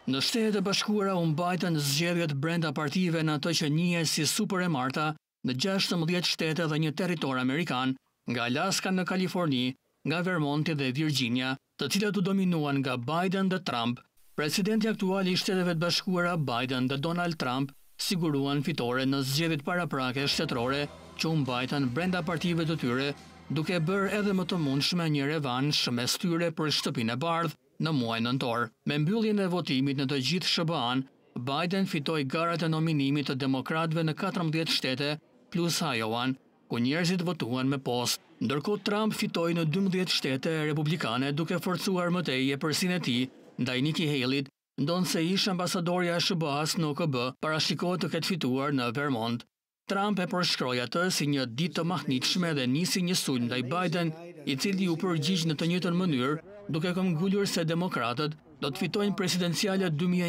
Në Shtetet e Bashkuara u mbajtën zgjedhjet brenda partive në ato që njihen si Super e Marta në 16 shtete dhe një territor amerikan, nga Alaska në Kaliforni, nga Vermonti dhe Virginia, të cilat u dominuan nga Biden dhe Trump. Presidenti aktual i Shteteve të Bashkuara Biden dhe Donald Trump siguruan fitore në zgjedhjet paraprake shtetërore që u mbajtën brenda partive të tyre, duke bërë edhe më të mundshme një revansh mes tyre për shtëpinë e bardhë në muajin nëntor. Me mbylljen e votimit në të gjithë SBA-n, Biden fitoi garat e nominimit të demokratëve në 14 shtete plus Iowa-n, ku njerëzit votuan me postë, ndërkohë Trump fitoi në 12 shtete republikane duke forcuar më tej epërsinë e tij ndaj Nikki Haley, ndonse ish ambasadorja e SBA-s në OKB parashikohet të ketë fituar në Vermont. Trump e përshkroi atë si një ditë të mahnitshme dhe nisi një sulm ndaj Biden, i cili u përgjigj në të njëjtën mënyrë, duke këmbgulur se demokratët do të fitojnë presidenciale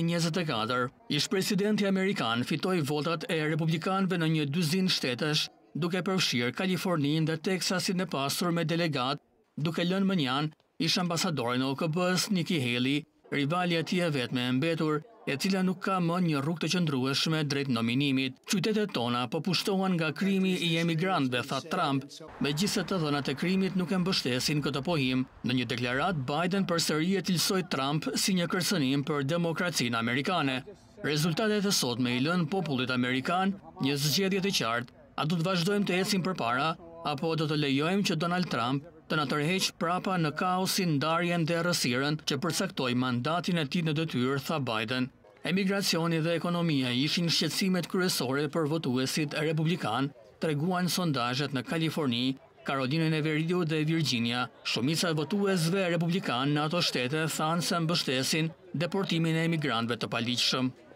2024. Ish presidenti amerikan fitoi votat e republikanëve në një dyzinë shtetesh, duke përfshirë Kaliforninë dhe Teksasin e pasur me delegat, duke lënë mënjan ish ambasadorin e OKB-s Nikki Haley, rivali e tij e vetme e mbetur, e cila nuk ka më një rrugë të qëndrueshme drejt nominimit. Qytetet tona po pushtohen nga krimi i emigrantëve, tha Trump, megjithëse të dhënat e krimit nuk e mbështesin këtë pohim. Në një deklaratë, Biden përsëri e cilësoi Trump si një kërcënim për demokracinë amerikane. Rezultatet e sotme i lënë popullit amerikan një zgjedhje të qartë: a do të vazhdojmë të ecim përpara, apo do të lejojmë që Donald Trump të na tërheqë prapa në kaosin, ndarjen dhe errësirën që përcaktoi mandatin e tij në detyrë, tha Biden. Emigracioni dhe ekonomia ishin shqetësimet kryesore për votuesit republikan, treguan sondazhet në Kaliforni, Karolinën e Veriut dhe Virginia. Shumica e votuesve republikan në ato shtete thanë se mbështesin deportimin e emigrantëve të paligjshëm.